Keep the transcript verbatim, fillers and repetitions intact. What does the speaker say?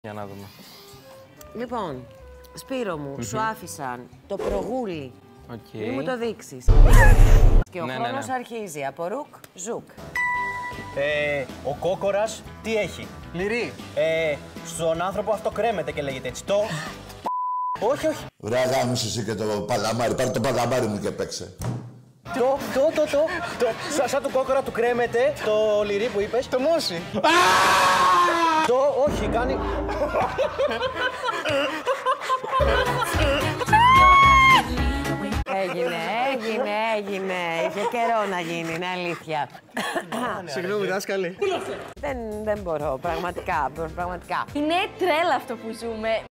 Για να δούμε. Λοιπόν, Σπύρο μου, mm-hmm. σου άφησαν το προγούλι. Okay. Μην μου το δείξεις. Και ο ναι, χρόνος ναι, ναι. αρχίζει. Από ρουκ, ζουκ. Ε, ο κόκορας τι έχει? Λυρί. Ε, στον άνθρωπο αυτό κρέμεται και λέγεται έτσι. Το... όχι, όχι. Βρε γάμισε εσύ και το παλαμάρι. Πάρε το παλαμάρι μου και παίξε. Το, το, το, το, το, σαν, σαν του κόκορα του κρέμεται το λυρί που είπες. Το μόσι. Το, όχι, κάνει... Έγινε, έγινε, έγινε. Είχε καιρό να γίνει, είναι αλήθεια. Συγγνώμη, δάσκαλε. δεν, δεν μπορώ, πραγματικά, πραγματικά. Είναι τρέλα αυτό που ζούμε.